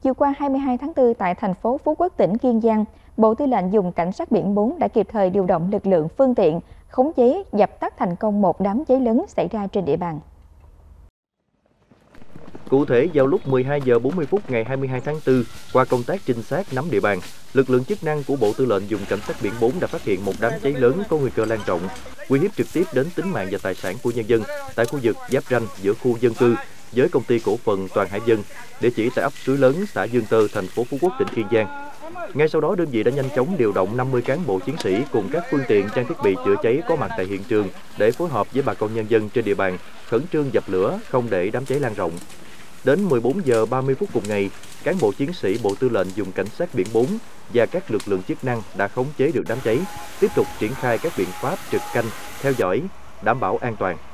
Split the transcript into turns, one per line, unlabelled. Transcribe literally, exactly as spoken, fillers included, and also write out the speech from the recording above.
Chiều qua hai mươi hai tháng tư tại thành phố Phú Quốc, tỉnh Kiên Giang, Bộ Tư lệnh Vùng Cảnh sát biển bốn đã kịp thời điều động lực lượng phương tiện, khống chế, dập tắt thành công một đám cháy lớn xảy ra trên địa bàn.
Cụ thể, vào lúc mười hai giờ bốn mươi phút ngày hai mươi hai tháng tư, qua công tác trinh sát nắm địa bàn, lực lượng chức năng của Bộ Tư lệnh Vùng Cảnh sát biển bốn đã phát hiện một đám cháy lớn có nguy cơ lan rộng, uy hiếp trực tiếp đến tính mạng và tài sản của nhân dân tại khu vực giáp ranh giữa khu dân cư với công ty cổ phần Toàn Hải Dân, địa chỉ tại ấp Suối Lớn, xã Dương Tơ, thành phố Phú Quốc, tỉnh Kiên Giang. Ngay sau đó, đơn vị đã nhanh chóng điều động năm mươi cán bộ chiến sĩ cùng các phương tiện trang thiết bị chữa cháy có mặt tại hiện trường để phối hợp với bà con nhân dân trên địa bàn khẩn trương dập lửa, không để đám cháy lan rộng. Đến mười bốn giờ ba mươi phút cùng ngày, cán bộ chiến sĩ Bộ Tư lệnh Vùng Cảnh sát biển bốn và các lực lượng chức năng đã khống chế được đám cháy, tiếp tục triển khai các biện pháp trực canh, theo dõi, đảm bảo an toàn.